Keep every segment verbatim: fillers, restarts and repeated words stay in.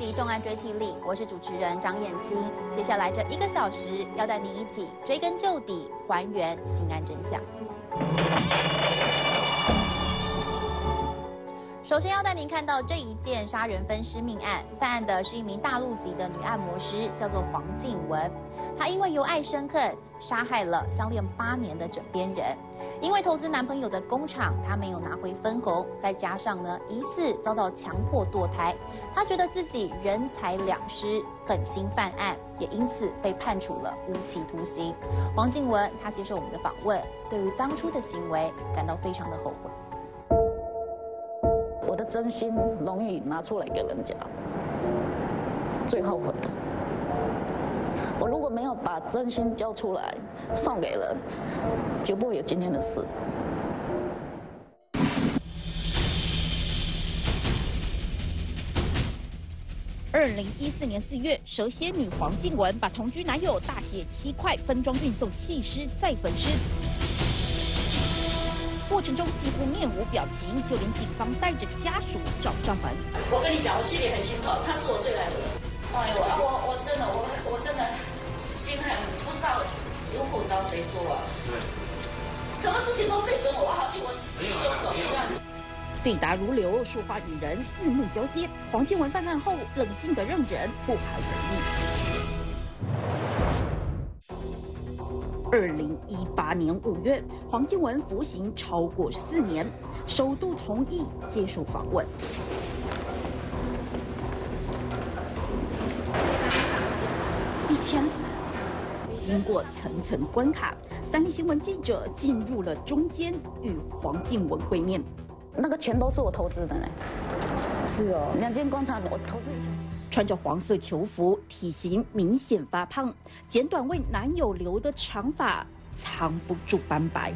题重案追缉力，我是主持人张燕青。接下来这一个小时，要带您一起追根究底，还原刑案真相。首先要带您看到这一件杀人分尸命案，犯案的是一名大陆籍的女按摩师，叫做黄静雯。她因为由爱生恨，杀害了相恋八年的枕边人。因为投资男朋友的工厂，她没有拿回分红，再加上呢疑似遭到强迫堕胎，她觉得自己人财两失，狠心犯案，也因此被判处了无期徒刑。黄静雯她接受我们的访问，对于当初的行为感到非常的后悔。 我的真心容易拿出来给人家，最后悔的。我如果没有把真心交出来，送给人，就不会有今天的事。 二零一四年四月，蛇蝎女黄静雯把同居男友大卸七块，分装运送弃尸再分尸。过程中几乎面无表情，就连警方带着家属找上门。 我跟你讲，我心里很心痛，他是我最爱的人。哎呦，我我真的我我真的心很不知道有苦找谁说啊？对，什么事情都对准我，我好像我是凶手这样子。 对答如流，说话与人四目交接。黄静雯犯案后冷静地认人，不寒而栗。二零一八年五月，黄静雯服刑超过四年，首度同意接受访问。一千三，经过层层关卡，三立新闻记者进入了中间，与黄静雯会面。 那个钱都是我投资的呢。 是哦， 两间工厂我投资的钱。 穿着黄色球服，体型明显发胖，剪短为男友留的长发藏不住斑白。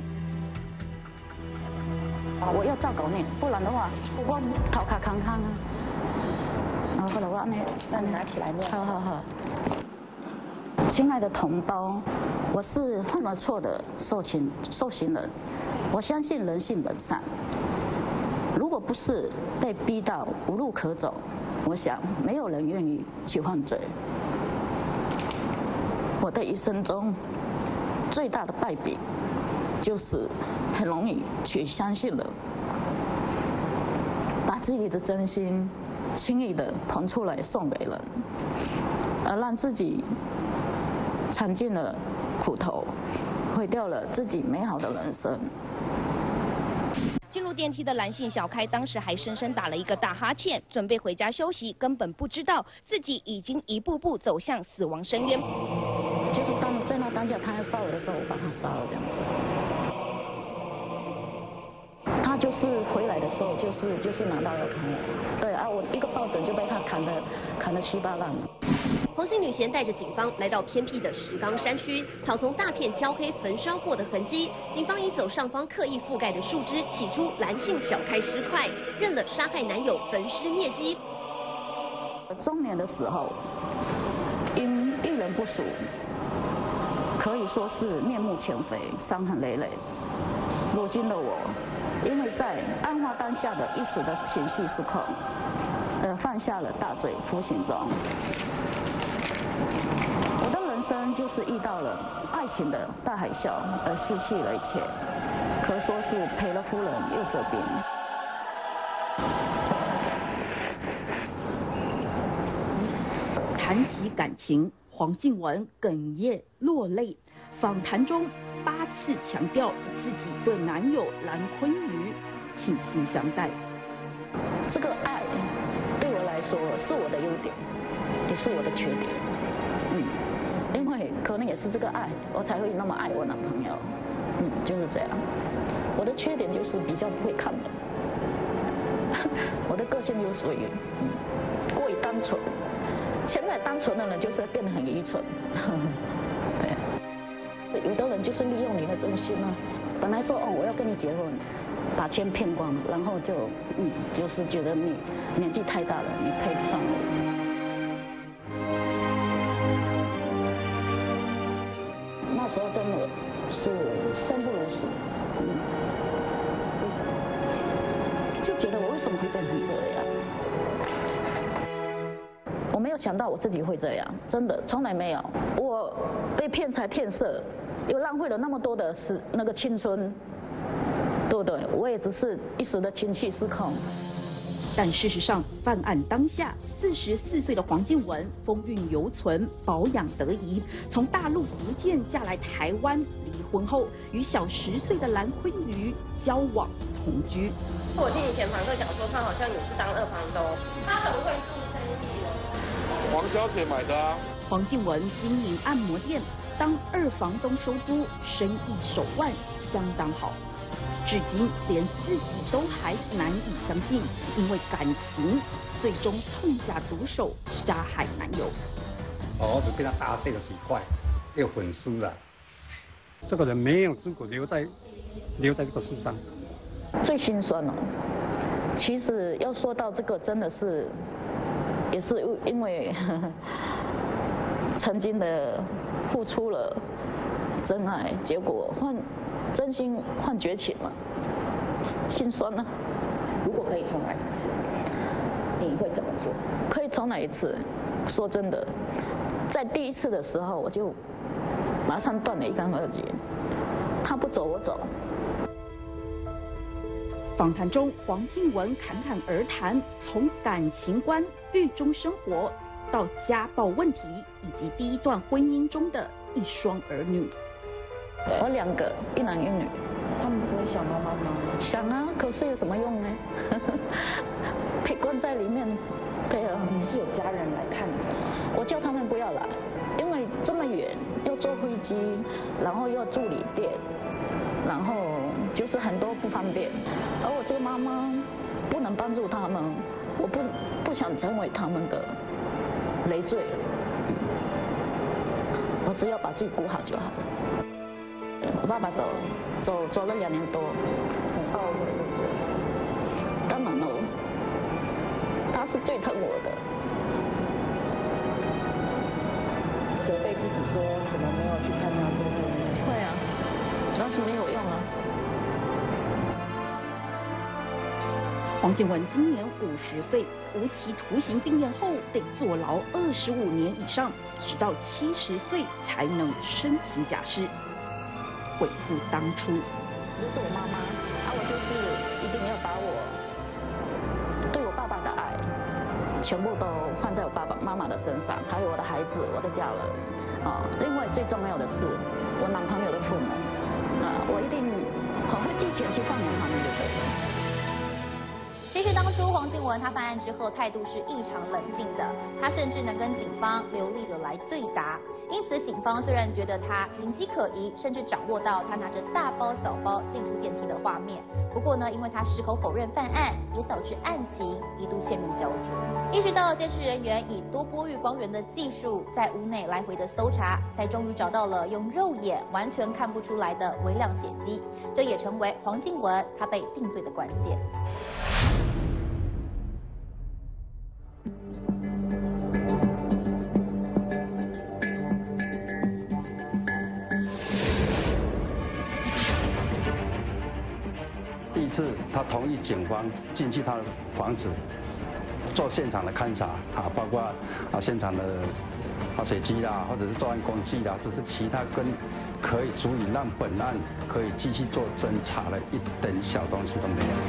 我要照顾你，不然的话，我头卡康康啊。然后后来我那那你拿起来念。好好好。亲爱的同胞，我是犯了错的受刑受刑人，我相信人性本善。如果不是被逼到无路可走，我想没有人愿意去犯罪。我的一生中最大的败笔，就是很容易去相信人，把自己的真心轻易的捧出来送给人，而让自己尝尽了苦头，毁掉了自己美好的人生。 进入电梯的蓝姓小开当时还深深打了一个大哈欠，准备回家休息，根本不知道自己已经一步步走向死亡深渊。 就是当在那当下他要杀我的时候，我把他杀了这样子。他就是回来的时候，就是就是拿刀要砍我，对啊，我一个抱枕就被他砍得砍得稀巴烂了。 黄姓女嫌带着警方来到偏僻的石冈山区，草丛大片焦黑焚烧过的痕迹。警方已走上方刻意覆盖的树枝，起出蓝姓小开尸块，认了杀害男友焚尸灭迹。 中年的时候，因遇人不淑，可以说是面目全非，伤痕累累。如今的我，因为在案发当下的一时的情绪失控，呃，犯下了大罪，服刑中。我的人生就是遇到了爱情的大海啸，而失去了一切，可说是赔了夫人又折兵。 谈起感情，黄静雯哽咽落泪。访谈中八次强调自己对男友蓝坤瑜倾心相待。 这个爱对我来说是我的优点，也是我的缺点。嗯，因为可能也是这个爱，我才会那么爱我男朋友。嗯，就是这样。我的缺点就是比较不会看人，我的个性又属于嗯过于单纯。现在单纯的人就是变得很愚蠢。对，有的人就是利用你的真心啊。本来说哦我要跟你结婚，把钱骗光，然后就嗯就是觉得你年纪太大了，你配不上我。那时候真的是生不如死，嗯，为什么？就觉得我为什么会变成这样？ 没有想到我自己会这样，真的从来没有。我被骗财骗色，又浪费了那么多的时那个青春，对不对？我也只是一时的情绪失控。 但事实上，犯案当下，四十四岁的黄静雯风韵犹存，保养得宜。从大陆福建嫁来台湾，离婚后与小十岁的蓝坤瑜交往同居。 我听以前房客讲说，他好像也是当二房东，他很会做生意的。 黄小姐买的啊。 黄静雯经营按摩店，当二房东收租，生意手腕相当好。至今连自己都还难以相信，因为感情，最终痛下毒手杀害男友。 哦，我只跟他大碎了几块，又粉丝了。这个人没有如果留在留在这个树上， 最心酸了。其实要说到这个，真的是也是因为呵呵曾经的付出了真爱，结果换。真心换绝情嘛，心酸呢、啊。 如果可以重来一次，你会怎么做？ 可以重来一次。说真的，在第一次的时候，我就马上断了一干二净。他不走，我走。 访谈中，黄静雯侃侃而谈，从感情观、狱中生活到家暴问题，以及第一段婚姻中的一双儿女。 我两个，一男一女。 他们不会想妈妈吗？ 想啊，可是有什么用呢？被关在里面，对啊。 你是有家人来看的？ 我叫他们不要来，因为这么远，要坐飞机，然后要住旅店，然后就是很多不方便。而我这个妈妈不能帮助他们，我不不想成为他们的累赘，我只要把自己顾好就好。我爸爸走走走了两年多， 很懊悔，对不对？ 当然了，他是最疼我的。 责备自己说怎么没有去看他最后一面？ 会啊，但是没有用啊。 黄静雯今年五十岁，无期徒刑定验后得坐牢二十五年以上，直到七十岁才能申请假释。悔不当初， 就是我妈妈啊，我就是一定要把我对我爸爸的爱全部都放在我爸爸妈妈的身上，还有我的孩子、我的家人啊。另外最重要的是我男朋友的父母啊，我一定很会寄钱去放养他们就可以了。 其实当初黄静雯她犯案之后态度是异常冷静的，她甚至能跟警方流利的来对答。因此，警方虽然觉得她形迹可疑，甚至掌握到她拿着大包小包进出电梯的画面。不过呢，因为她矢口否认犯案，也导致案情一度陷入焦灼。一直到监视人员以多波域光源的技术在屋内来回的搜查，才终于找到了用肉眼完全看不出来的微量血迹，这也成为黄静雯她被定罪的关键。 第一次，他同意警方进去他的房子做现场的勘查啊，包括啊现场的啊血迹啦，或者是作案工具啦，就是其他跟可以足以让本案可以继续做侦查的一点小东西都没有。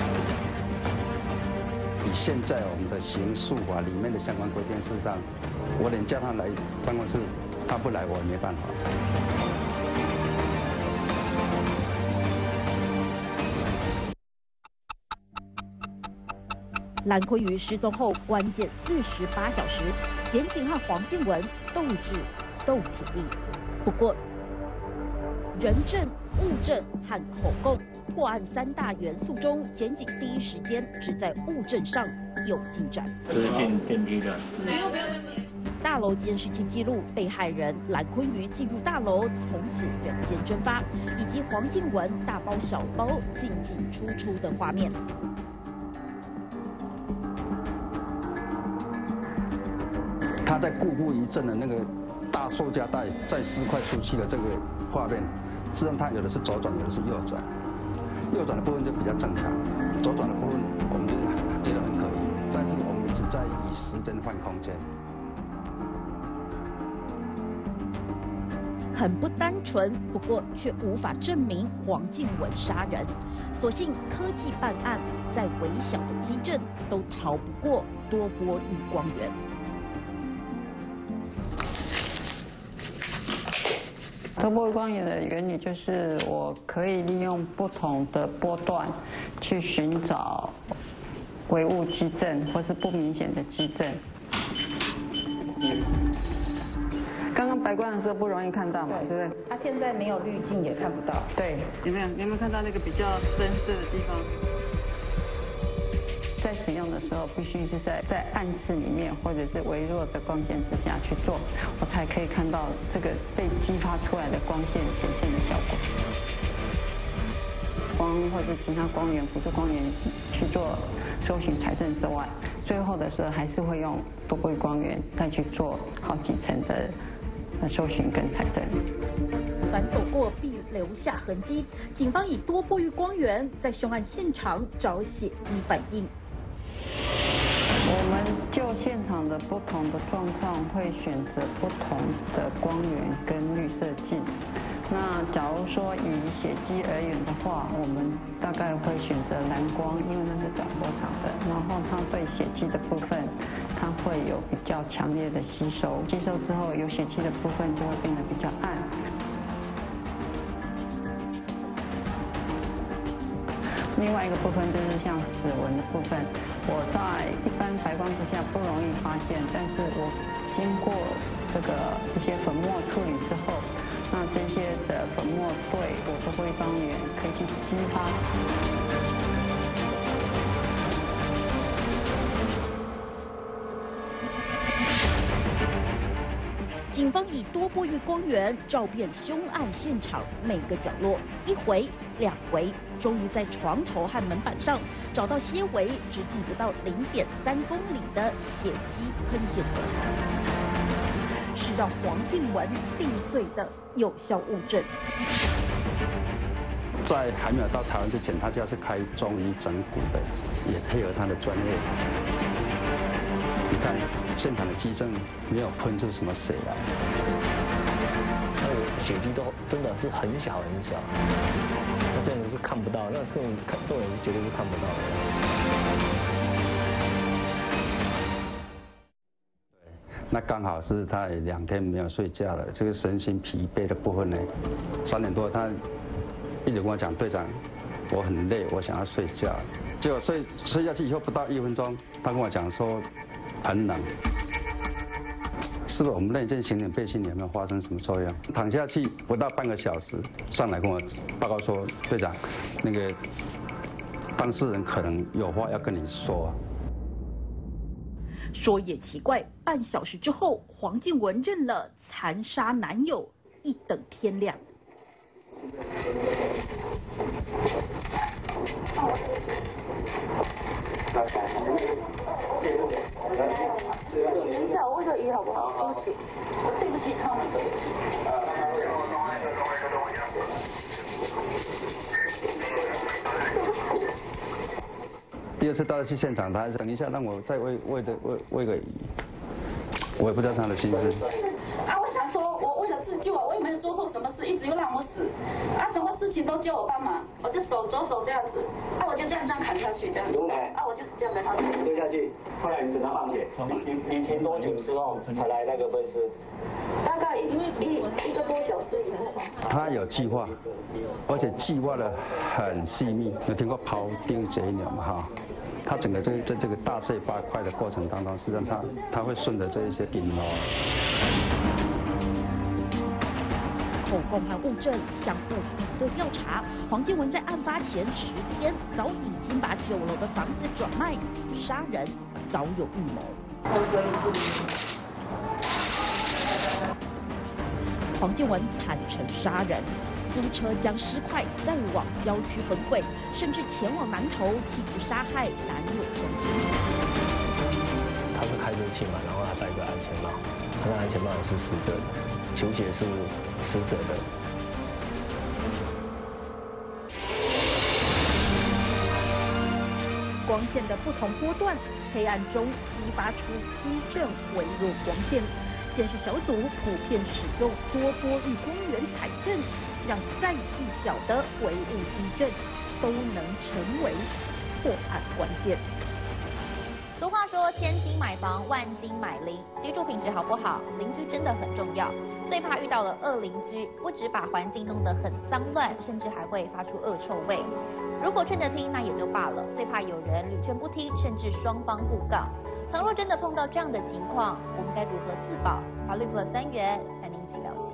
以现在我们的刑诉法里面的相关规定，事实上，我连叫他来办公室，他不来我也没办法。 蓝坤瑜失踪后，关键四十八小时，检警和黄静雯斗智斗体力。不过，人证、物证和口供破案三大元素中，检警第一时间只在物证上有进展。 这是进电梯的。 没有没有没有。大楼监视器记录被害人蓝坤瑜进入大楼，从此人间蒸发，以及黄静雯大包小包进进出出的画面。 他在故布疑阵的那个大塑胶袋再撕块出去的这个画面，实际上他有的是左转，有的是右转。右转的部分就比较正常，左转的部分我们就觉得很可疑。但是我们一直在以时间换空间。 很不单纯，不过却无法证明黄敬文杀人。所幸科技办案，再微小的基证都逃不过多波余光源。 多波余光源的原理就是，我可以利用不同的波段去寻找微物基证或是不明显的基证。刚刚白光的时候不容易看到嘛，对不对？ 它现在没有滤镜也看不到。 对，有没有？有没有看到那个比较深色的地方？在使用的时候，必须是在在暗室里面，或者是微弱的光线之下去做，我才可以看到这个被激发出来的光线显现的效果。光或是其他光源、辅助光源去做搜寻财证之外，最后的时候还是会用多波余光源再去做好几层的搜寻跟财证。 凡走过必留下痕迹，警方以多波余光源在凶案现场找血迹反应。 我们就现场的不同的状况，会选择不同的光源跟滤色镜。那假如说以血迹而言的话，我们大概会选择蓝光，因为那是短波长的，然后它对血迹的部分，它会有比较强烈的吸收，吸收之后有血迹的部分就会变得比较暗。另外一个部分就是像指纹的部分，我在一般白光之下不容易发现，但是我经过这个一些粉末处理之后，那这些的粉末对我的多波余光源可以去激发。 警方以多波余光源照遍凶案现场每个角落，一回两回，终于在床头和门板上找到些微直径不到零点三公里的血迹喷溅物，是让黄敬文定罪的有效物证。 在还没有到台湾之前，他家是开中医整骨的，也配合他的专业。你看现场的基证没有喷出什么血来， 那个血迹都真的是很小很小，那真的是看不到，那这种看这种是绝对是看不到的。 那刚好是他两天没有睡觉了，这个身心疲惫的部分呢，三点多他一直跟我讲，队长，我很累，我想要睡觉。结果睡睡下去以后不到一分钟，他跟我讲说很冷，是不是我们那件刑警背心有没有发生什么作用？躺下去不到半个小时，上来跟我报告说，队长，那个当事人可能有话要跟你说。 说也奇怪，半小时之后，黄敬文认了残杀男友，一等天亮。 等一下，我问个一好不好？对不起，我对不起他们，对不起。 第二次到去现场，他还是等一下让我再喂喂的喂喂个鱼，我也不知道他的心思。 啊，我想说，我为了自救啊，我也没有做错什么事，一直又让我死，啊，什么事情都叫我帮忙，我就手左手这样子，啊，我就这样这样砍下去，这样子，啊，我就这样跟他推下去，后来你等他放血，你你你停多久之后才来那个分尸？ 大概一一一个多小时以前。 他有计划，而且计划的很细密。有听过庖丁解牛嘛？哈，他整个这在这个大卸八块的过程当中，实际上他他会顺着这一些顶楼。 口供和物证相互比对调查，黄敬文在案发前十天早已经把九楼的房子转卖，杀人早有预谋。黄敬文坦承杀人，租车将尸块再往郊区分轨，甚至前往南投，企图杀害男友双亲。 他是开车去嘛，然后他戴个安全帽，他的安全帽也是死者的，球鞋是死者的。 光线的不同波段，黑暗中激发出基证微弱光线。 监视小组普遍使用多波域光源采证，让再细小的微物基证都能成为破案关键。 俗话说，千金买房，万金买邻。居住品质好不好，邻居真的很重要。最怕遇到了恶邻居，不止把环境弄得很脏乱，甚至还会发出恶臭味。如果劝得听，那也就罢了；最怕有人屡劝不听，甚至双方互告。倘若真的碰到这样的情况，我们该如何自保？法律 Plus 三元带您一起了解。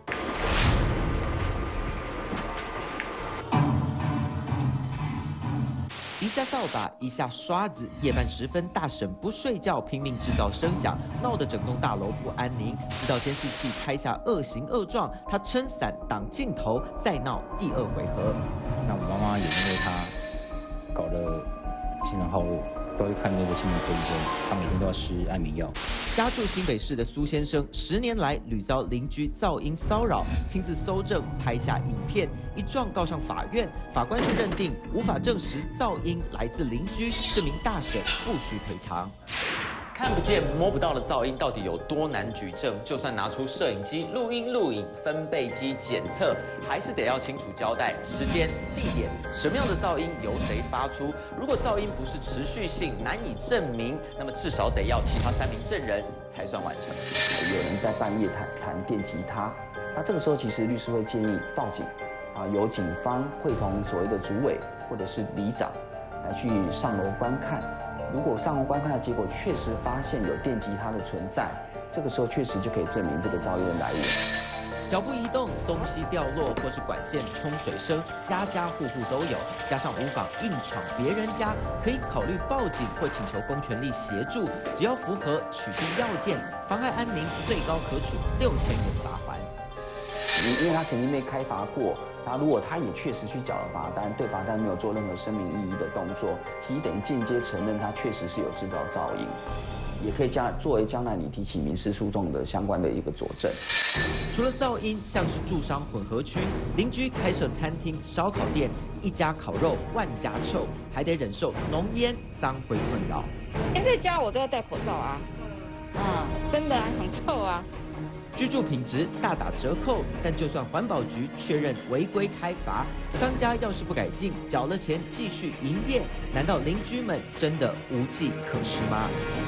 一下扫把，一下刷子，夜半时分，大婶不睡觉，拼命制造声响，闹得整栋大楼不安宁。直到监视器拍下恶行恶状，他撑伞挡镜头，再闹第二回合。 那我妈妈也因为他搞得经常好恶，都会看那个心理科医生，他每天都要吃安眠药。 家住新北市的苏先生，十年来屡遭邻居噪音骚扰，亲自搜证，拍下影片，一状告上法院，法官却认定无法证实噪音来自邻居，这名大婶不需赔偿。看不见摸不到的噪音到底有多难举证？就算拿出摄影机录音录影、分贝机检测，还是得要清楚交代时间、地点，什么样的噪音由谁发出。如果噪音不是持续性、难以证明，那么至少得要其他三名证人才算完成。 有人在半夜弹弹电吉他，那这个时候其实律师会建议报警，啊，由警方会同所谓的主委或者是里长来去上楼观看。如果上楼观看的结果确实发现有电吉他的存在，这个时候确实就可以证明这个噪音的来源。 脚步移动、东西掉落或是管线冲水声，家家户户都有。加上无法硬闯别人家，可以考虑报警或请求公权力协助，只要符合取缔要件，妨害安宁，最高可处六千元罚锾。 因为他曾经被开罚过，那如果他也确实去缴了罚单，对罚单没有做任何声明异议的动作，其实等于间接承认他确实是有制造噪音，也可以将作为将来你提起民事诉讼的相关的一个佐证。 除了噪音，像是住商混合区，邻居开设餐厅、烧烤店，一家烤肉万家臭，还得忍受浓烟、脏灰困扰。 连在家我都要戴口罩啊，啊，真的啊，很臭啊。 居住品质大打折扣，但就算环保局确认违规开罚，商家要是不改进，缴了钱继续营业，难道邻居们真的无计可施吗？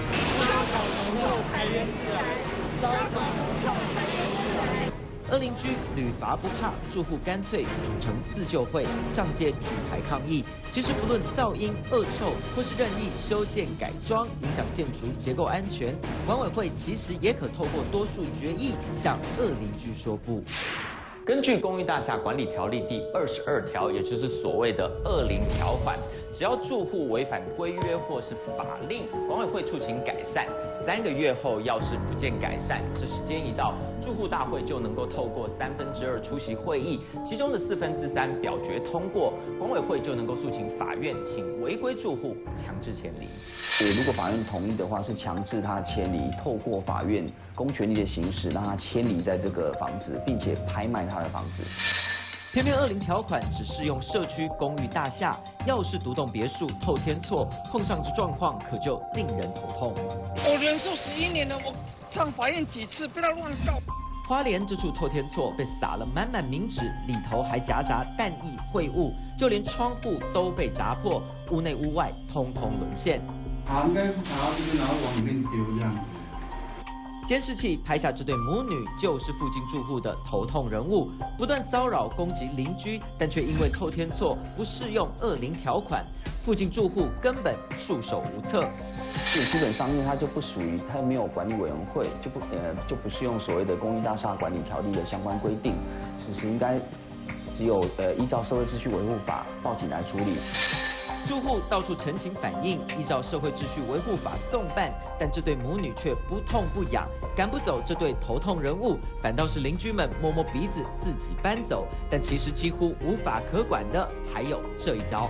恶邻居屡罚不怕，住户干脆组成自救会，上街举牌抗议。其实不论噪音、恶臭，或是任意修建改装，影响建筑结构安全，管委会其实也可透过多数决议向恶邻居说不。根据《公寓大厦管理条例》第二十二条，也就是所谓的恶邻条款，只要住户违反规约或是法令，管委会处请改善。三个月后要是不见改善，这时间一到，住户大会就能够透过三分之二出席会议，其中的四分之三表决通过，管委会就能够诉请法院，请违规住户强制迁离。 如果法院同意的话，是强制他迁离，透过法院公权力的形式，让他迁离在这个房子，并且拍卖他的房子。 偏偏恶邻条款只适用社区公寓大厦，要是独栋别墅透天厝，碰上这状况可就令人头痛。 我忍受十一年了，我上法院几次被他乱告。 花莲这处透天厝被撒了满满冥纸，里头还夹杂弹液秽物，就连窗户都被砸破，屋内屋外通通沦陷。 爬应该不爬，就是然后往里面丢这样子。 监视器拍下这对母女就是附近住户的头痛人物，不断骚扰攻击邻居，但却因为透天厝不适用恶邻条款，附近住户根本束手无策。 基本上，因为它就不属于，它没有管理委员会，就不呃就不适用所谓的公寓大厦管理条例的相关规定，此时应该只有呃依照社会秩序维护法报警来处理。 住户到处陈情反映，依照社会秩序维护法送办，但这对母女却不痛不痒，赶不走这对头痛人物，反倒是邻居们摸摸鼻子自己搬走。但其实几乎无法可管的还有这一招。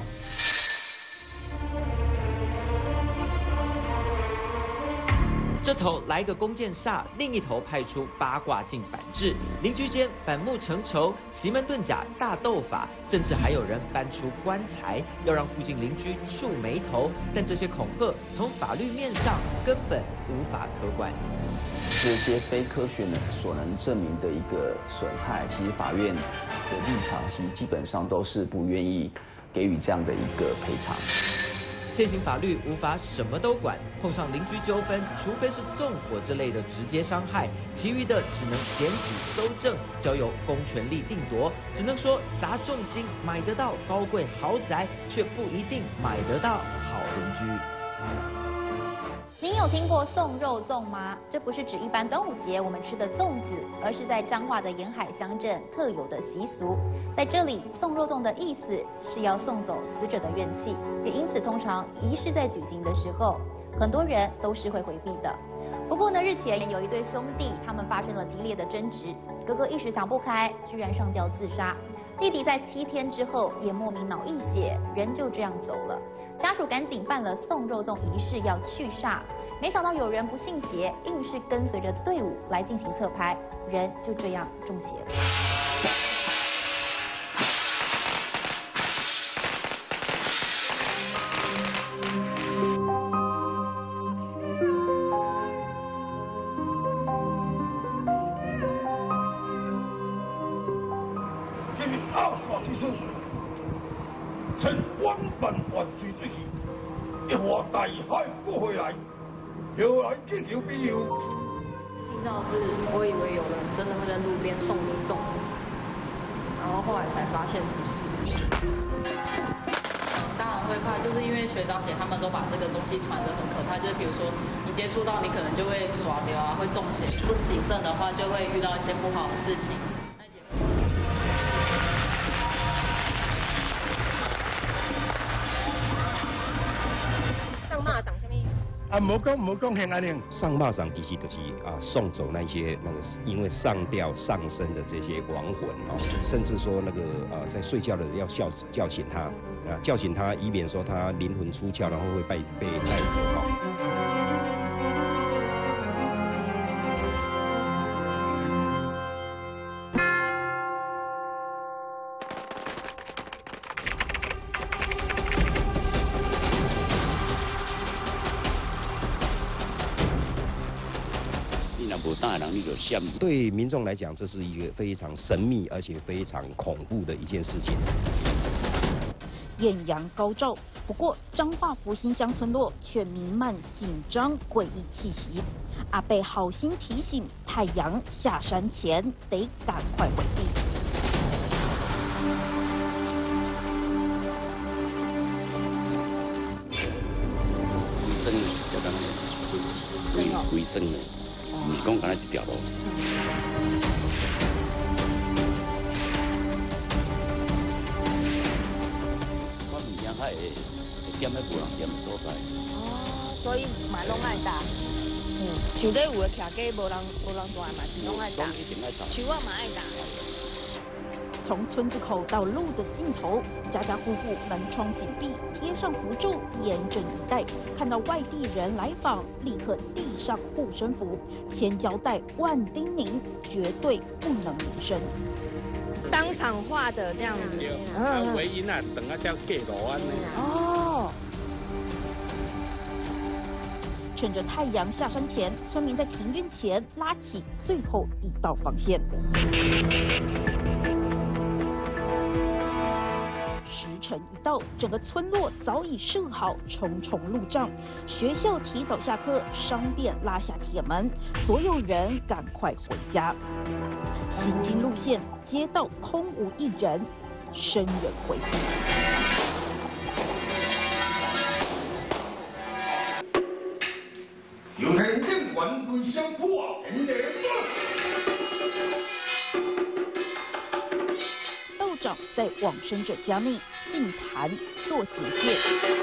这头来个弓箭煞，另一头派出八卦镜反制，邻居间反目成仇，奇门遁甲大斗法，甚至还有人搬出棺材，要让附近邻居触眉头。但这些恐吓从法律面上根本无法可管。 这些非科学能所能证明的一个损害，其实法院的立场其实基本上都是不愿意给予这样的一个赔偿。 现行法律无法什么都管，碰上邻居纠纷，除非是纵火之类的直接伤害，其余的只能检举搜证，交由公权力定夺。只能说砸重金买得到高贵豪宅，却不一定买得到好邻居。 您有听过送肉粽吗？这不是指一般端午节我们吃的粽子，而是在彰化的沿海乡镇特有的习俗。在这里，送肉粽的意思是要送走死者的怨气，也因此通常仪式在举行的时候，很多人都是会回避的。不过呢，日前有一对兄弟，他们发生了激烈的争执，哥哥一时想不开，居然上吊自杀。弟弟在七天之后也莫名脑溢血，人就这样走了。家属赶紧办了送肉粽仪式，要去煞。没想到有人不信邪，硬是跟随着队伍来进行侧拍，人就这样中邪了。 今日拗煞之事，千万万万岁罪去，一化大海不回来。有来见有必有。 听到是，我以为有人真的会在路边送你粽子，然后后来才发现不是。当然会怕，就是因为学长姐他们都把这个东西传得很可怕，就是比如说你接触到，你可能就会耍流啊，会中邪，不谨慎的话就会遇到一些不好的事情。 上蚂蚱什么？ 啊，无讲无讲现安尼。 上蚂蚱其实就是啊送走那些那个因为上吊上身的这些亡魂哦，甚至说那个呃在睡觉的人要叫叫醒他啊，叫醒他，以免说他灵魂出窍，然后会被被带走哈。对民众来讲，这是一个非常神秘而且非常恐怖的一件事情。 艳阳高照，不过彰化福兴乡村落却弥漫紧张诡异气息。阿伯好心提醒，太阳下山前得赶快回避。 卫生的，叫咱卫卫生的。唔是讲干那一条路。我唔惊遐会会点咧无人点的所在。 哦，所以嘛拢爱打。嗯，像咧有诶徛街无人无人住嘛是拢爱打。像我嘛爱打。 从村子口到路的尽头，家家户户门窗紧闭，贴上符咒，严阵以待。看到外地人来访，立刻递上护身符，千交代万叮咛，绝对不能离身。 当场画的这样子， 嗯，唯一那等下叫盖楼安哦。 趁着太阳下山前，村民在庭院前拉起最后一道防线。时辰一到，整个村落早已设好重重路障，学校提早下课，商店拉下铁门，所有人赶快回家。行经路线，街道空无一人，生人回避。 有天应援为相破天地。 道长在往生者家内祭坛做结界，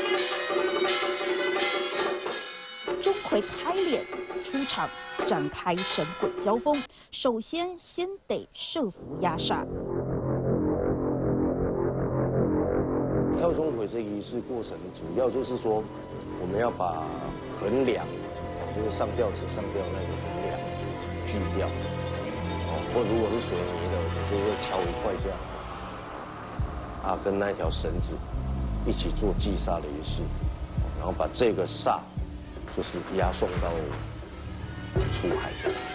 钟馗开脸出场，展开神鬼交锋。首先，先得设符压煞。 跳钟馗这个仪式过程，主要就是说，我们要把衡量就会上吊者上吊那个能量锯掉，哦，或如果是水泥的，就会敲一块下来，啊，跟那条绳子一起做祭煞的仪式，然后把这个煞就是押送到出海这样子。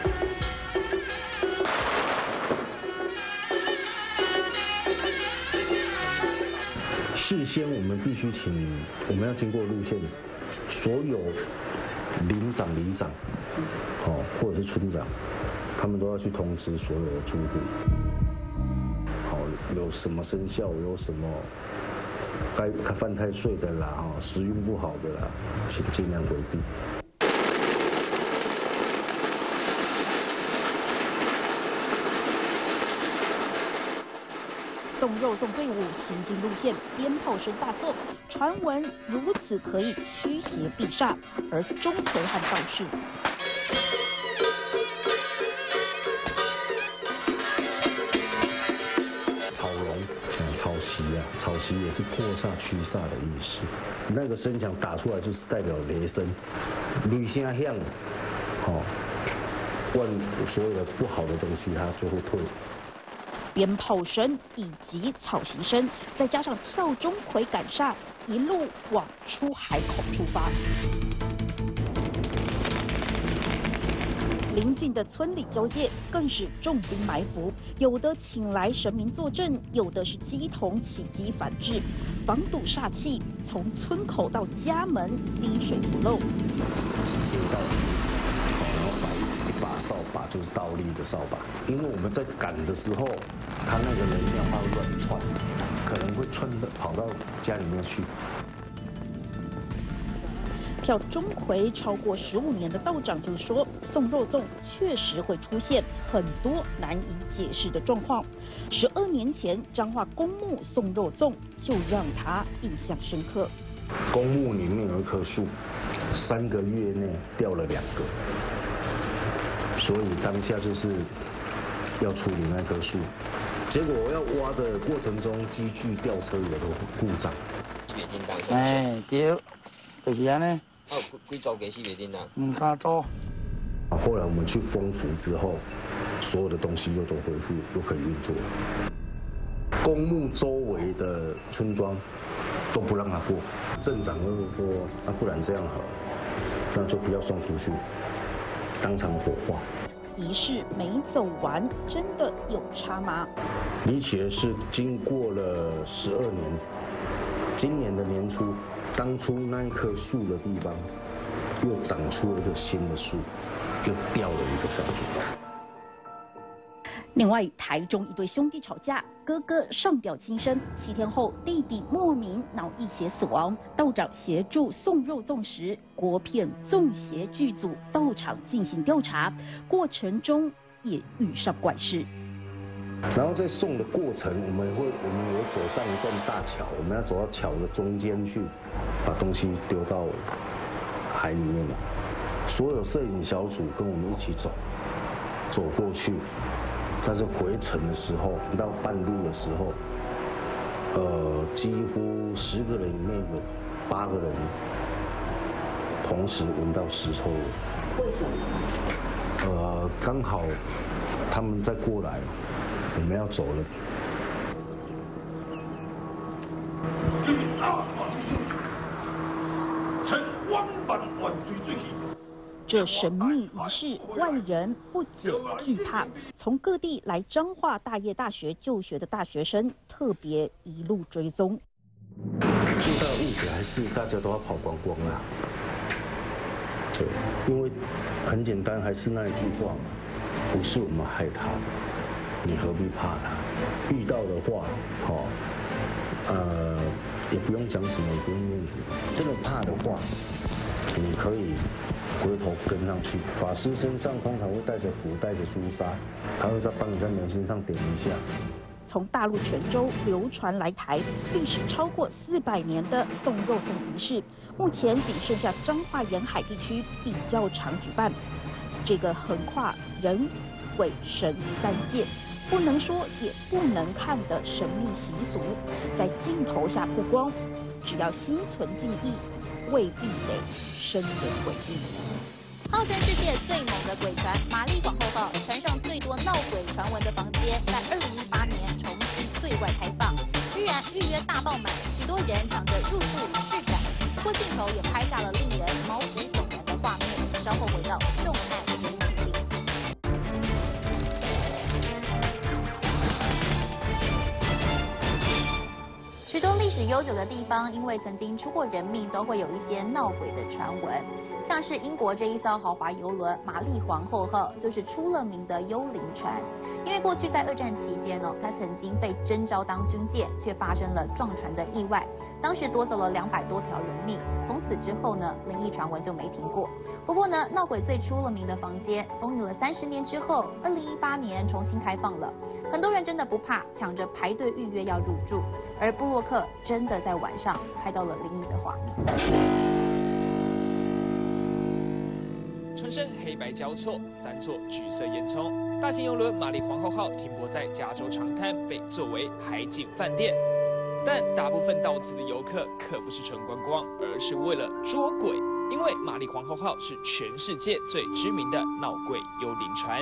事先我们必须请，我们要经过路线，所有邻长、里长，哦，或者是村长，他们都要去通知所有的住户，好，有什么生肖，有什么该犯太岁的啦，哈，时运不好的啦，请尽量回避。 送肉粽队伍行进路线，鞭炮声大作，传闻如此可以驱邪避煞，而钟馗和道士。 草龙，嗯，草席啊，草席也是破煞驱煞的意思。那个声响打出来就是代表雷声，雷声响，哦，万所有的不好的东西它就会退。 鞭炮声以及草席声，再加上跳钟馗赶煞，一路往出海口出发。邻近的村里交界更是重兵埋伏，有的请来神明坐镇，有的是乩童起乩反制，防堵煞气，从村口到家门滴水不漏。一把扫把就是倒立的扫把，因为我们在赶的时候，它那个能量它会乱窜，可能会窜的跑到家里面去。跳钟馗超过十五年的道长就说，送肉粽确实会出现很多难以解释的状况。十二年前彰化公墓送肉粽就让他印象深刻。公墓里面有一棵树，三个月内掉了两个。所以当下就是要处理那棵树，结果要挖的过程中，机具吊车也都故障。 哎，对，就是安尼。 啊，有几组鸡四袂叮当？ 嗯，三组。 后来我们去封符之后，所有的东西又都恢复，又可以运作。公墓周围的村庄都不让他过，镇长就说：“那、啊、不然这样好，那就不要送出去。”当场火化，仪式没走完，真的有差吗？离奇的是，经过了十二年，今年的年初，当初那一棵树的地方，又长出了一个新的树，又掉了一个上去。另外，台中一对兄弟吵架，哥哥上吊轻生，七天后弟弟莫名脑溢血死亡。道长协助送肉粽时，国片粽协剧组到场进行调查，过程中也遇上怪事。然后在送的过程，我们会我们有走上一段大桥，我们要走到桥的中间去，把东西丢到海里面了。所有摄影小组跟我们一起走，走过去。但是回程的时候，到半路的时候，呃，几乎十个人里面有八个人同时闻到尸臭味。为什么？呃，刚好他们再过来，我们要走了。 阿耍之师，请万万万岁罪起。 这神秘仪式，外人不解惧怕。从各地来彰化大业大学就学的大学生，特别一路追踪。最大的误解还是大家都要跑光光啊！对，因为很简单，还是那一句话嘛，不是我们害他的，你何必怕他？遇到的话，哦，呃，也不用讲什么，也不用面子。真的怕的话，你可以回头跟上去。法师身上通常会带着符，带着朱砂，他会再帮你在眉心上点一下。从大陆泉州流传来台，历史超过四百年的送肉粽仪式，目前仅剩下彰化沿海地区比较常举办。这个横跨人、鬼、神三界，不能说也不能看的神秘习俗，在镜头下曝光，只要心存敬意，未必得生人回应。 号称世界最猛的鬼船“玛丽皇后号”，船上最多闹鬼传闻的房间，在二零一八年重新对外开放，居然预约大爆满，许多人抢着入住试感。不过镜头也拍下了令人毛骨悚然的画面。稍后回到重案追击令。许多历史悠久的地方，因为曾经出过人命，都会有一些闹鬼的传闻。像是英国这一艘豪华邮轮“玛丽皇后号”，就是出了名的幽灵船。因为过去在二战期间呢，它曾经被征召当军舰，却发生了撞船的意外，当时夺走了两百多条人命。从此之后呢，灵异传闻就没停过。不过呢，闹鬼最出了名的房间，封印了三十年之后，二零一八年重新开放了，很多人真的不怕，抢着排队预约要入住。而部落客真的在晚上拍到了灵异的画面。 船身黑白交错，三座橘色烟囱。大型邮轮“玛丽皇后号”停泊在加州长滩，被作为海景饭店。但大部分到此的游客可不是纯观光，而是为了捉鬼。因为“玛丽皇后号”是全世界最知名的闹鬼幽灵船。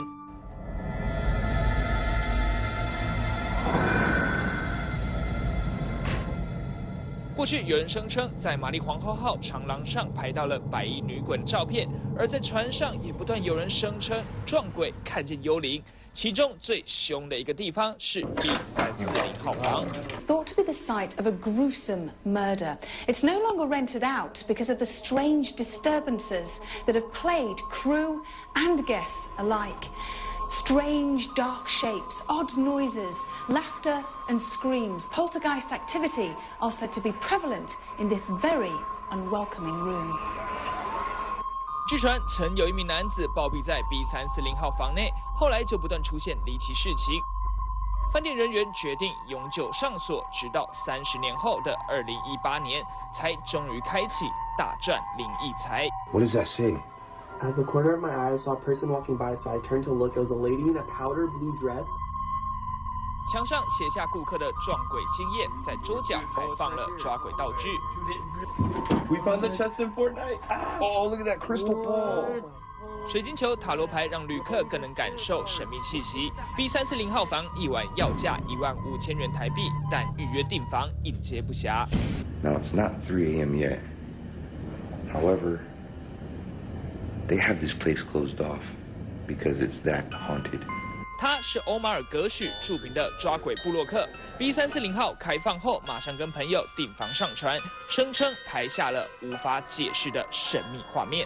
过去有人声称，在“玛丽皇后号”长廊上拍到了白衣女鬼的照片，而在船上也不断有人声称撞鬼、看见幽灵。其中最凶的一个地方是 B 三四零号房。 Thought to be the site of a gruesome murder. It's no longer rented out because of the strange disturbances that have plagued crew and guests alike. Strange dark shapes, odd noises, laughter and screams, poltergeist activity are said to be prevalent in this very unwelcoming room. 据传，曾有一名男子暴毙在 B 三四零号房内，后来就不断出现离奇事情。饭店人员决定永久上锁，直到三十年后的二零一八年，才终于开启大战灵异财。 What does that say? At the corner of my eye, I saw a person walking by, so I turned to look. It was a lady in a powder blue dress. 墙上写下顾客的撞鬼经验，在桌角还放了抓鬼道具。 We found the chest in Fortnite. Oh, look at that crystal ball. 水晶球、塔罗牌让旅客更能感受神秘气息。B 三四零号房一晚要价一万五千元台币，但预约订房应接不暇。 Now it's not three a m yet. However, they have this place closed off because it's that haunted. 他是欧马尔·格许，著名的抓鬼部落客。B 三四零号开放后，马上跟朋友订房上船，声称拍下了无法解释的神秘画面。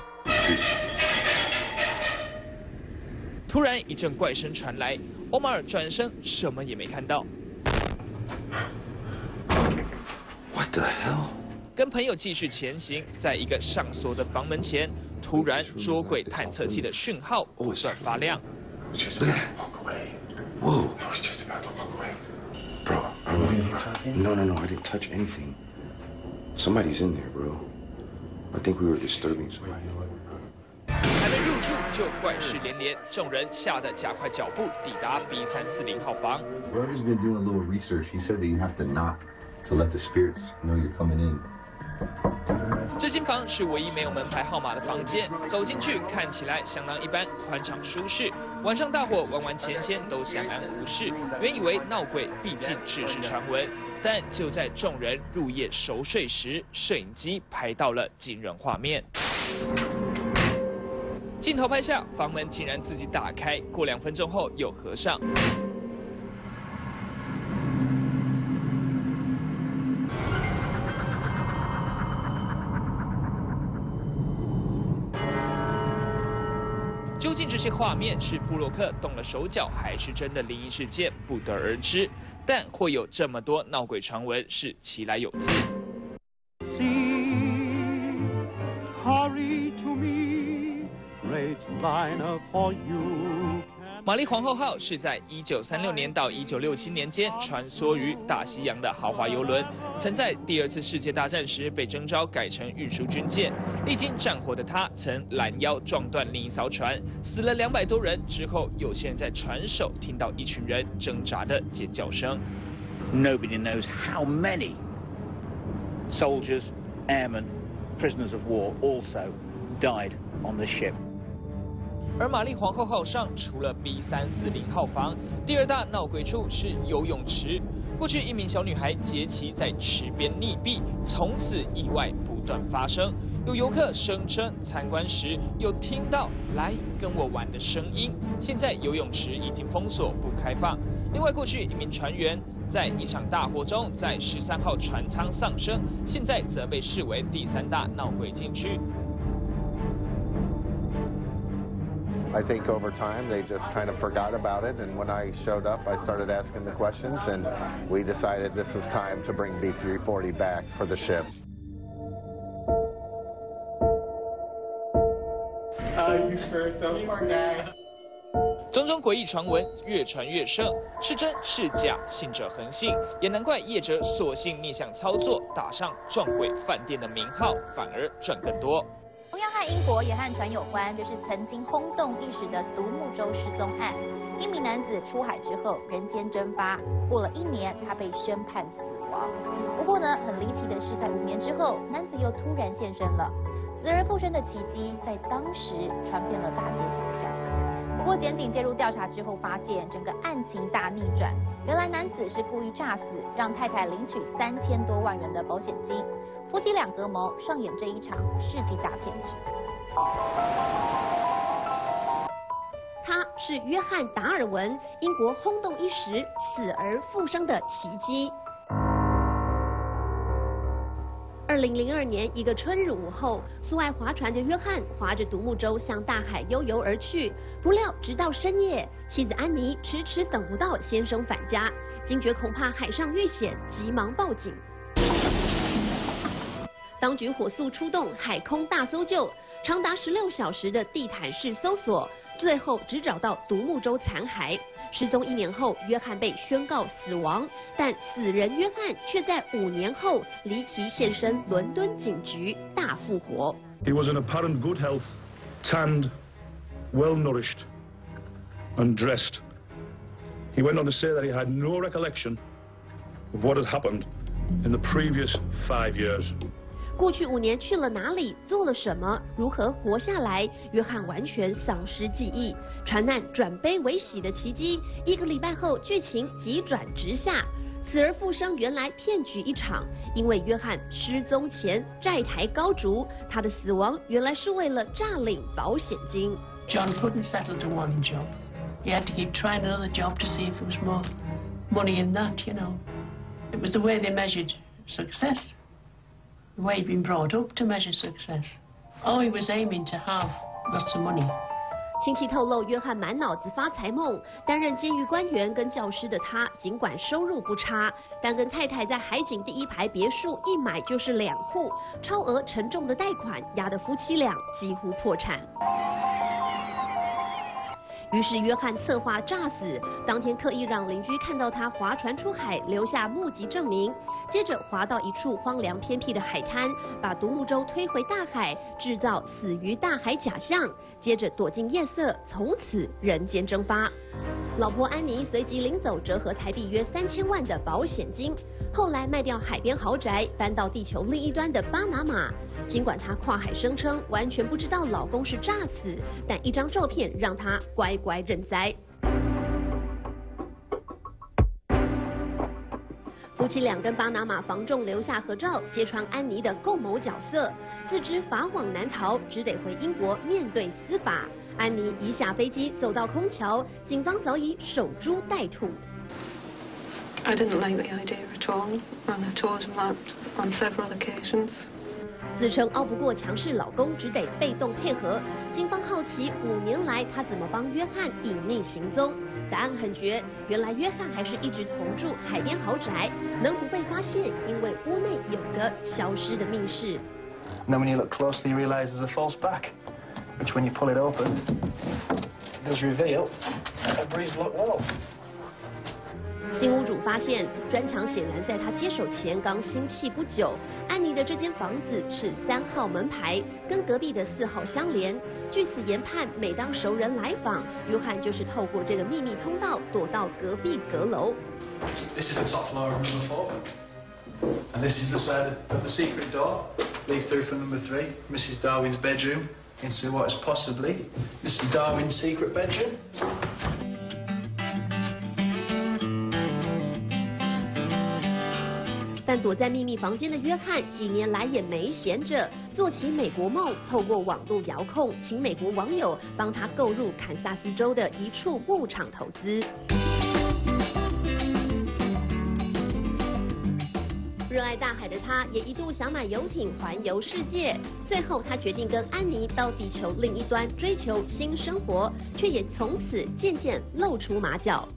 突然一阵怪声传来，欧马尔转身，什么也没看到。 What the hell? 跟朋友继续前行，在一个上锁的房门前，突然捉鬼探测器的讯号不断发亮。 Look at that. Whoa. I was just about to walk away. Bro, I'm, no, no, no, I didn't touch anything. Somebody's in there, bro. I think we were disturbing somebody. 还没入住就怪事连连，众人吓得加快脚步抵达 B 三四零号房。 Whoever's been doing a little research, he said that you have to knock to let the spirits know you're coming in. 这间房是唯一没有门牌号码的房间，走进去看起来相当一般，宽敞舒适。晚上大伙玩完前先都相安无事，原以为闹鬼毕竟只是传闻，但就在众人入夜熟睡时，摄影机拍到了惊人画面。镜头拍下房门竟然自己打开，过两分钟后又合上。究竟这些画面是部落客动了手脚，还是真的灵异事件，不得而知。但会有这么多闹鬼传闻是其来有自。玛丽皇后号是在一九三六年到一九六七年间穿梭于大西洋的豪华邮轮，曾在第二次世界大战时被征召改成运输军舰。历经战火的它曾拦腰撞断另一艘船，死了两百多人。之后，有些人在船首听到一群人挣扎的尖叫声。 Nobody knows how many soldiers, airmen, prisoners of war also died on the ship. 而玛丽皇后号上除了 B 三四零号房，第二大闹鬼处是游泳池。过去一名小女孩杰奇在池边溺毙，从此意外不断发生。有游客声称参观时有听到“来跟我玩”的声音。现在游泳池已经封锁不开放。另外，过去一名船员在一场大火中在十三号船舱丧生，现在则被视为第三大闹鬼禁区。 I think over time they just kind of forgot about it, and when I showed up, I started asking the questions, and we decided this is time to bring B three forty back for the ship. Uh, you sure so poor guy. 种种诡异传闻越传越盛，是真是假，信者恒信，也难怪业者索性逆向操作，打上撞鬼饭店的名号，反而赚更多。 同样和英国也和船有关，就是曾经轰动一时的独木舟失踪案。一名男子出海之后人间蒸发，过了一年，他被宣判死亡。不过呢，很离奇的是，在五年之后，男子又突然现身了，死而复生的奇迹在当时传遍了大街小巷。不过，检警介入调查之后，发现整个案情大逆转，原来男子是故意诈死，让太太领取三千多万元的保险金。 夫妻俩合谋上演这一场世纪大骗局。 他是约翰·达尔文，英国轰动一时、死而复生的奇迹。二零零二年一个春日午后，素爱划船的约翰划着独木舟向大海悠游而去，不料直到深夜，妻子安妮迟迟等不到先生返家，惊觉恐怕海上遇险，急忙报警。 当局火速出动海空大搜救，长达十六小时的地毯式搜索，最后只找到独木舟残骸。失踪一年后，约翰被宣告死亡，但死人约翰却在五年后离奇现身伦敦警局，大复活。 He was in apparent good health, tanned, well nourished, and dressed. He went on to say that he had no recollection of what had happened in the previous five years. 过去五年去了哪里，做了什么，如何活下来？约翰完全丧失记忆。船难转悲为喜的奇迹，一个礼拜后，剧情急转直下，死而复生，原来骗局一场。因为约翰失踪前债台高筑，他的死亡原来是为了诈领保险金。 John couldn't settle to one job. He had to keep trying another job to see if there was more money in that. You know, it was the way they measured success. The way he'd been brought up to measure success. Oh, he was aiming to have lots of money. 亲戚透露，约翰满脑子发财梦。担任监狱官员跟教师的他，尽管收入不差，但跟太太在海景第一排别墅一买就是两户，超额沉重的贷款压得夫妻俩几乎破产。 于是约翰策划诈死，当天刻意让邻居看到他划船出海，留下目击证明。接着划到一处荒凉偏僻的海滩，把独木舟推回大海，制造死于大海假象。接着躲进夜色，从此人间蒸发。老婆安妮随即领走折合台币约三千万的保险金，后来卖掉海边豪宅，搬到地球另一端的巴拿马。 尽管她跨海声称完全不知道老公是诈死，但一张照片让她乖乖认栽。夫妻俩跟巴拿马房仲留下合照，揭穿安妮的共谋角色。自知法网难逃，只得回英国面对司法。安妮一下飞机走到空桥，警方早已守株待兔。 I didn't like the idea at all, and I told him that on several occasions. 自称拗不过强势老公，只得被动配合。警方好奇五年来他怎么帮约翰隐匿行踪，答案很绝，原来约翰还是一直同住海边豪宅，能不被发现，因为屋内有个消失的密室。 And then when you look closely, you realise there's a false back, which when you pull it open, it does reveal a breeze lock wall. 新屋主发现，砖墙显然在他接手前刚新砌不久。安妮的这间房子是三号门牌，跟隔壁的四号相连。据此研判，每当熟人来访，约翰就是透过这个秘密通道躲到隔壁阁楼。 This is the top floor of number four, and this is the side of the secret door. Lead through from number three, Missus Darwin's bedroom, into what is possibly Mister Darwin's secret bedroom. 但躲在秘密房间的约翰，几年来也没闲着，做起美国梦，透过网络遥控，请美国网友帮他购入堪萨斯州的一处牧场投资。热爱大海的他，也一度想买游艇环游世界。最后，他决定跟安妮到地球另一端追求新生活，却也从此渐渐露出马脚。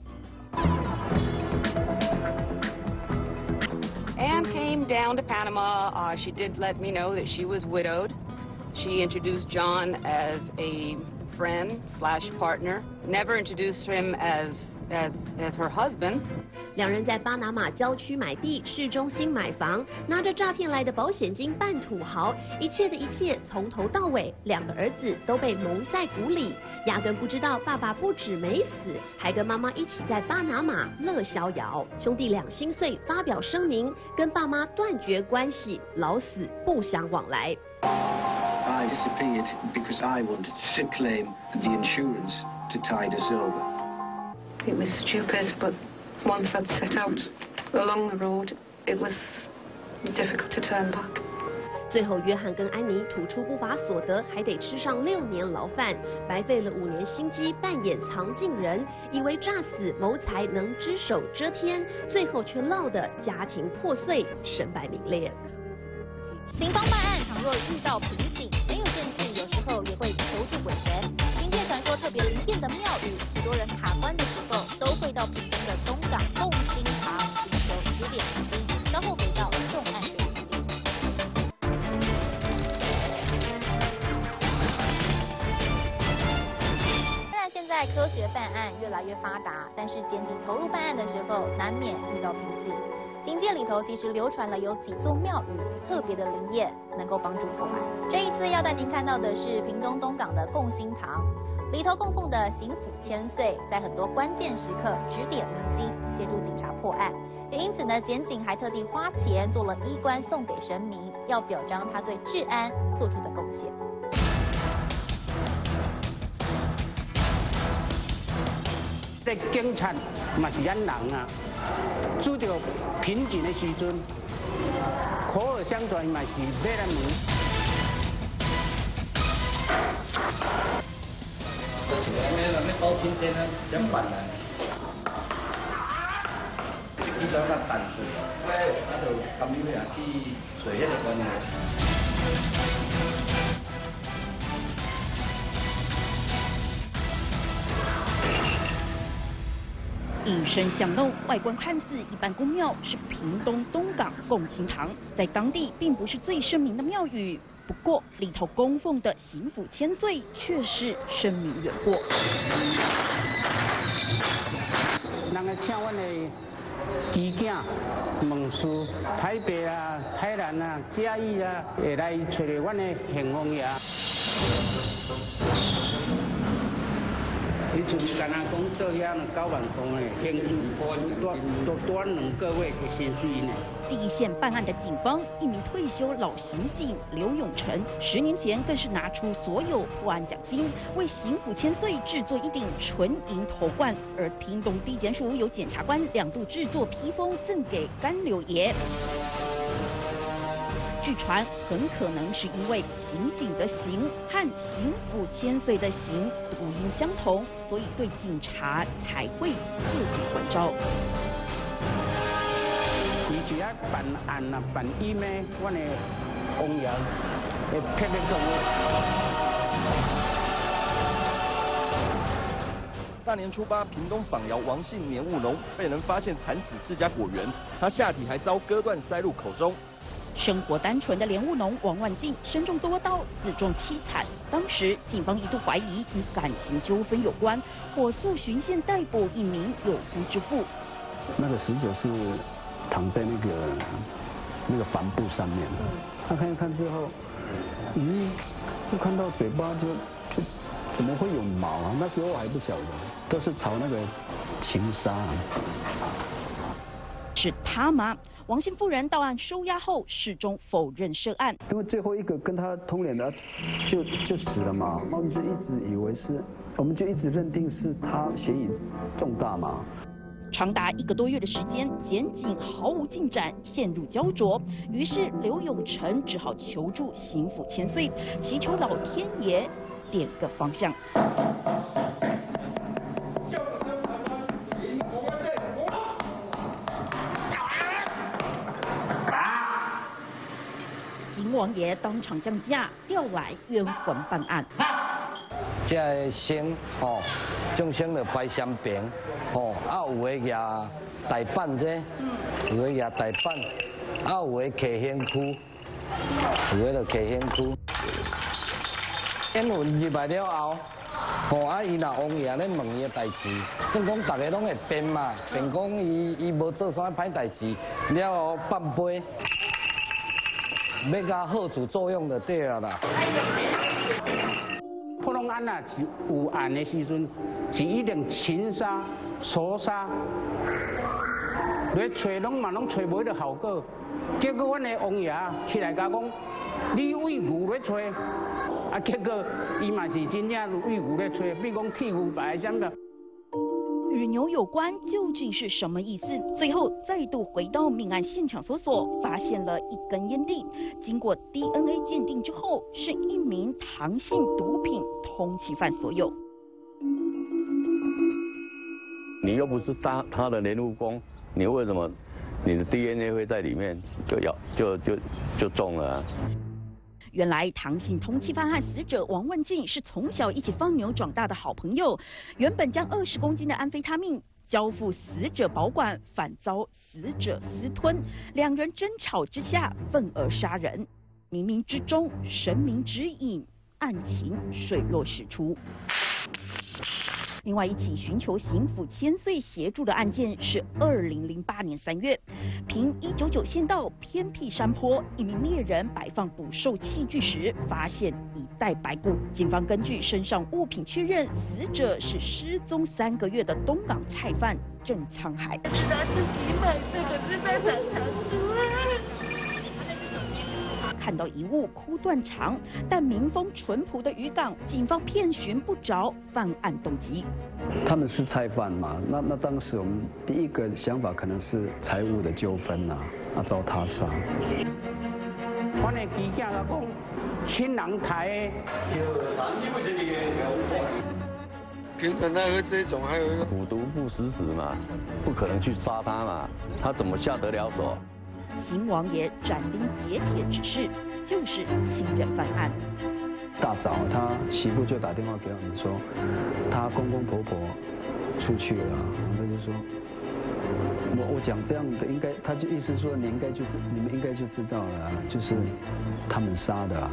Anne came down to Panama. Uh, she did let me know that she was widowed. She introduced John as a friend slash partner. Never introduced him as as as her husband. 两人在巴拿马郊区买地，市中心买房，拿着诈骗来的保险金扮土豪，一切的一切从头到尾，两个儿子都被蒙在鼓里，压根不知道爸爸不止没死，还跟妈妈一起在巴拿马乐逍遥。兄弟俩心碎，发表声明，跟爸妈断绝关系，老死不相往来。 I disappeared because I wanted to claim the insurance to tide us over. It was stupid, but once I'd set out along the road, it was difficult to turn back. 最后，约翰跟安妮吐出不法所得，还得吃上六年牢饭，白费了五年心机扮演藏镜人，以为诈死谋财能只手遮天，最后却落得家庭破碎，身败名裂。 警方办案，倘若遇到瓶颈，没有证据，有时候也会求助鬼神。民间传说特别灵验的庙宇，许多人卡关的时候，都会到屏东的东港共心堂寻求指点迷津。稍后回到重案追踪点。虽然现在科学办案越来越发达，但是检警投入办案的时候，难免遇到瓶颈。 警界里头其实流传了有几座庙宇特别的灵验，能够帮助破案。这一次要带您看到的是屏东东港的共心堂，里头供奉的刑府千岁，在很多关键时刻指点迷津，协助警察破案。也因此呢，检警还特地花钱做了衣冠送给神明，要表彰他对治安做出的贡献。 这警察嘛是咱人啊，遇到瓶颈的时阵，口耳相传嘛是要咱问。 像咱咩咱咩包青天啊，相反啊，这比较较单纯，哎，啊就甘于啊去找迄个关系。 隐身巷弄，外观看似一般宫庙，是屏东东港共心堂，在当地并不是最盛名的庙宇，不过里头供奉的刑府千岁却是声名远播。 人家请阮的机警、问事、台北啊、台南啊、嘉义啊，会来找着阮的行王爷。 你阵干那讲做遐两九万块呢，天多多多两个月的薪水呢。 第一线办案的警方，一名退休老刑警刘永成，十年前更是拿出所有破案奖金，为刑府千岁制作一顶纯银头冠。而屏东地检署有检察官两度制作披风赠给干柳爷。 据传，很可能是因为刑警的刑和刑府千岁的刑读音相同，所以对警察才会特别关照。 伊是啊办案啊办案的，阮的王爷会特别讲。 大年初八，屏东枋寮王姓年务农被人发现惨死自家果园，他下体还遭割断塞入口中。 生活单纯的莲雾农王万进身中多刀，死状凄惨。当时警方一度怀疑与感情纠纷有关，火速循线逮捕一名有夫之妇。 那个死者是躺在那个那个帆布上面，他看一看之后，嗯，就看到嘴巴就就怎么会有毛啊？那时候还不晓得，都是朝那个情杀。 是他吗？王姓妇人到案收押后，始终否认涉案。 因为最后一个跟他通联的就就死了嘛，那我们就一直以为是，我们就一直认定是他嫌疑重大嘛。 长达一个多月的时间，检警毫无进展，陷入焦灼。于是刘永成只好求助刑府千岁，祈求老天爷点个方向。邢王爷当场降价，调来冤魂办案。 这个生吼，众生就摆三边，吼，啊有的举大板这，有的举大板，啊有的骑刑区，有的就骑刑区。冤魂入来了后，吼啊伊若王爷咧问伊的代志，算讲大家拢会辩嘛，辩讲伊伊无做啥歹代志，了后半杯。要甲好处作用就对啊啦。 普通案啊，是有案的时阵，是一定情杀、仇杀，来找拢嘛拢找无得效果。结果阮的王爷起来甲讲，你喂牛来找，啊结果伊嘛是真正喂牛来找，比如讲剃牛排什么。 与牛有关究竟是什么意思？最后再度回到命案现场搜索，发现了一根烟蒂。经过 D N A 鉴定之后，是一名唐姓毒品通缉犯所有。 你又不是他他的联络工，你为什么你的 D N A 会在里面就要就就就中了、啊？ 原来唐姓通缉犯和死者王万进是从小一起放牛长大的好朋友，原本将二十公斤的安非他命交付死者保管，反遭死者私吞，两人争吵之下愤而杀人，冥冥之中神明指引，案情水落石出。另外一起寻求刑府千岁协助的案件是二零零八年三月，凭一九九县道偏僻山坡，一名猎人摆放捕兽器具时，发现一袋白骨。警方根据身上物品确认，死者是失踪三个月的东港菜贩郑沧海。 他自己买的，可是在产场出来。 看到遗物枯断肠，但民风淳朴的渔港，警方遍寻不着犯案动机。 他们是菜贩嘛？那那当时我们第一个想法可能是财务的纠纷呐，啊遭他杀。 我的机警个讲，新郎台平常那个这种还有一个虎毒不食子嘛，不可能去杀他嘛，他怎么下得了手？ 邢王爷斩钉截铁指示，就是亲人犯案。 大早，他媳妇就打电话给我们说，他公公婆婆出去了，然后他就说，我我讲这样的应该，他就意思说你应该就你们应该就知道了，就是他们杀的啊。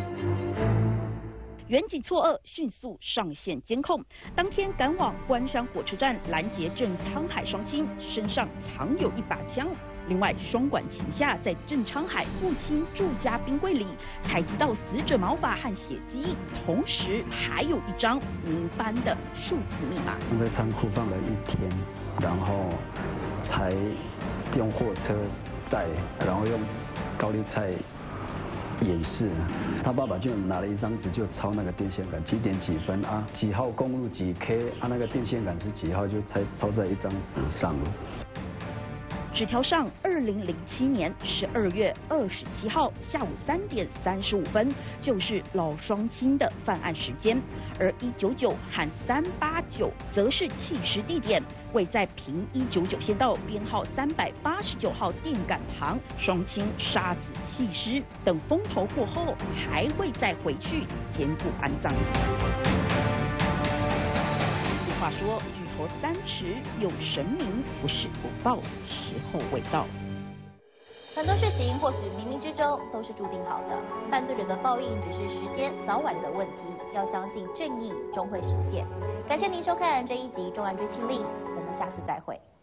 远警错愕，迅速上线监控。当天赶往关山火车站拦截郑沧海双亲，身上藏有一把枪。另外，双管齐下，在郑沧海父亲住家冰柜里采集到死者毛发和血迹，同时还有一张名班的数字密码。 在仓库放了一天，然后才用货车载，然后用高丽菜掩饰。他爸爸就拿了一张纸，就抄那个电线杆，几点几分啊，几号公路几 K 啊，那个电线杆是几号，就才抄在一张纸上了。 纸条上，二零零七年十二月二十七号下午三点三十五分，就是老双亲的犯案时间，而一九九和三八九则是弃尸地点，位在平一九九县道编号三百八十九号电杆旁。双亲杀子弃尸，等风头过后，还会再回去兼顾安葬。话说，举头三尺有神明，不是不报，时候未到。 很多事情或许冥冥之中都是注定好的，犯罪者的报应只是时间早晚的问题。要相信正义终会实现。感谢您收看这一集《重案追缉令》，我们下次再会。